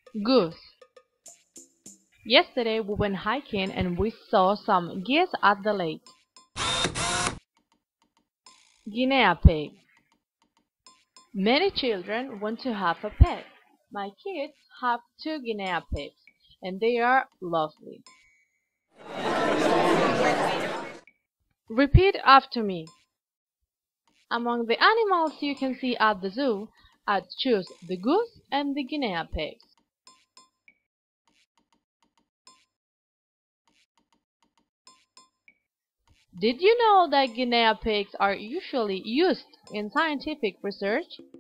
Goose. Yesterday we went hiking and we saw some geese at the lake. Guinea pig. Many children want to have a pet. My kids have two guinea pigs, and they are lovely. Repeat after me. Among the animals you can see at the zoo, I'd choose the goose and the guinea pigs. Did you know that guinea pigs are usually used in scientific research?